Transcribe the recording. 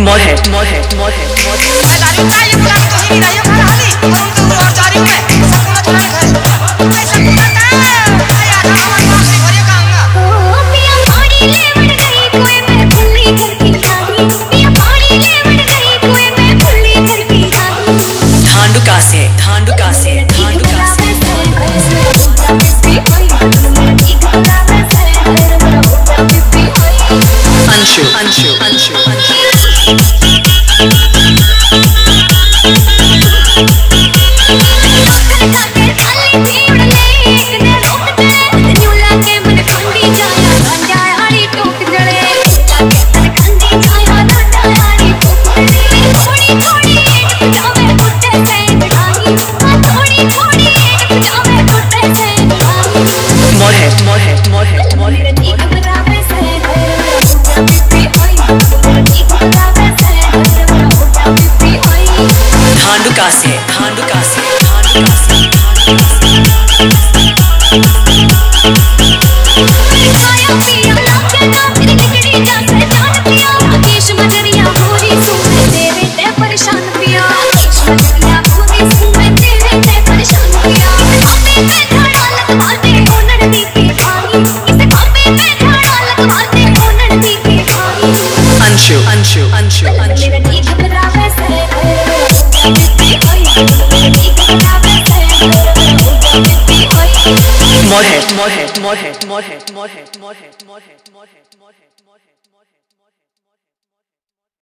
मोरहेट मोरहेट मोरहेट मोरहेट मैं दारू का ये बुला तो ही नहीं खा हाली और तुम और जा रही हूं मैं सब को चला घर ऐसा बुलाता है यार हमारे पास से घरे काऊंगा ओ पिया पानी लेवड़ गई कोई मैं भूली घर की यारी पिया पानी लेवड़ गई कोई मैं भूली घर की यारी धांडुका से धांडुका से धांडुका से अंशु अंशु अंशु मोरहेट मोरहेट मोरहेट मोरहेट धांडुका से धांडुका से धांडुका से अंशु अंशु अंशु अंशु मोरहेट मोरहेट मोरहेट मोरहेट मोरहेट मोरहेट मोरहेट मोरहेट मोरहेट